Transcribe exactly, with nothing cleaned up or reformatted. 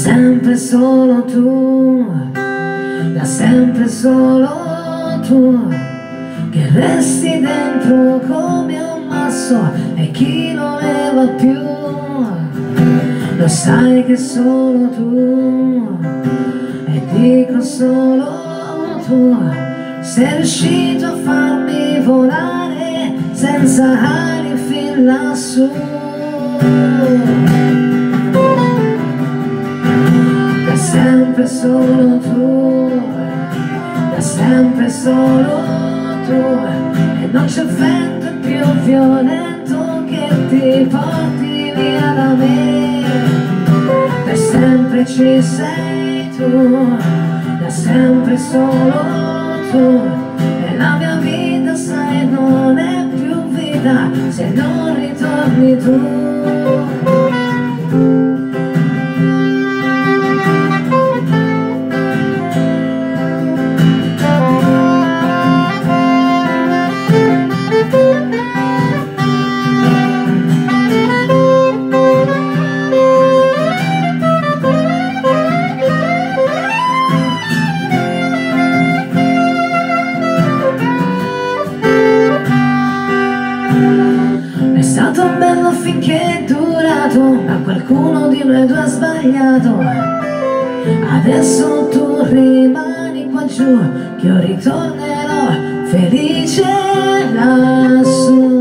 sempre solo tu, da sempre solo tu, che resti dentro come un masso e chi non ne va più. Lo sai che solo tu, e dico solo tu, sei riuscito a farmi volare senza ali fin lassù. Da sempre solo tu, da sempre solo tu, e non c'è vento più violento che ti porti via da me. Da sempre ci sei tu, da sempre solo tu, e la mia vita sai non è più vita se non ritorni tu. È stato bello finché è durato, ma qualcuno di noi due ha sbagliato. Adesso tu rimani qua giù, che io ritornerò felice lassù.